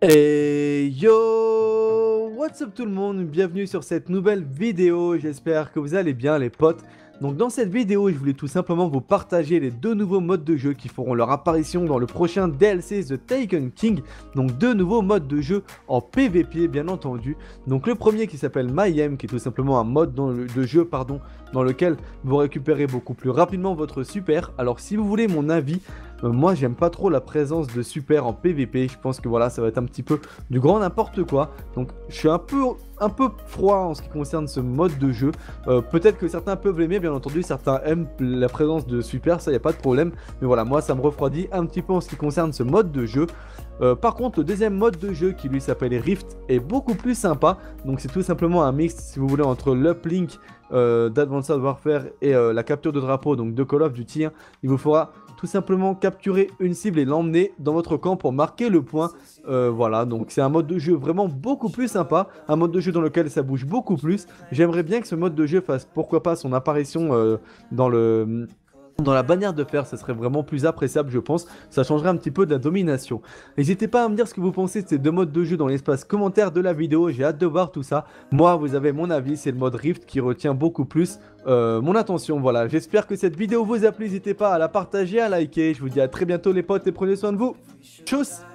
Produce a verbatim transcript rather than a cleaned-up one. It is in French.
Et yo, what's up tout le monde, bienvenue sur cette nouvelle vidéo, j'espère que vous allez bien les potes. Donc dans cette vidéo, je voulais tout simplement vous partager les deux nouveaux modes de jeu qui feront leur apparition dans le prochain D L C The Taken King. Donc deux nouveaux modes de jeu en P V P bien entendu. Donc le premier qui s'appelle Mayhem, qui est tout simplement un mode dans le, de jeu pardon, dans lequel vous récupérez beaucoup plus rapidement votre super. Alors si vous voulez mon avis, euh, moi j'aime pas trop la présence de super en P V P, je pense que voilà ça va être un petit peu du grand n'importe quoi. Donc je suis un peu, un peu froid en ce qui concerne ce mode de jeu. Euh, peut-être que certains peuvent l'aimer, bien entendu, certains aiment la présence de super, ça y a pas de problème. Mais voilà, moi ça me refroidit un petit peu en ce qui concerne ce mode de jeu. Euh, par contre, le deuxième mode de jeu qui lui s'appelle Rift est beaucoup plus sympa. Donc c'est tout simplement un mix, si vous voulez, entre l'uplink euh, d'Advanced Warfare et euh, la capture de drapeau, donc de Call of Duty. Hein. Il vous faudra tout simplement capturer une cible et l'emmener dans votre camp pour marquer le point. Euh, voilà, donc c'est un mode de jeu vraiment beaucoup plus sympa, un mode de jeu dans lequel ça bouge beaucoup plus. J'aimerais bien que ce mode de jeu fasse pourquoi pas son apparition euh, dans le... Dans la bannière de fer, ça serait vraiment plus appréciable, je pense. Ça changerait un petit peu de la domination. N'hésitez pas à me dire ce que vous pensez de ces deux modes de jeu dans l'espace commentaire de la vidéo. J'ai hâte de voir tout ça. Moi, vous avez mon avis, c'est le mode Rift qui retient beaucoup plus euh, mon attention. Voilà, j'espère que cette vidéo vous a plu. N'hésitez pas à la partager, à liker. Je vous dis à très bientôt les potes et prenez soin de vous. Tchuss!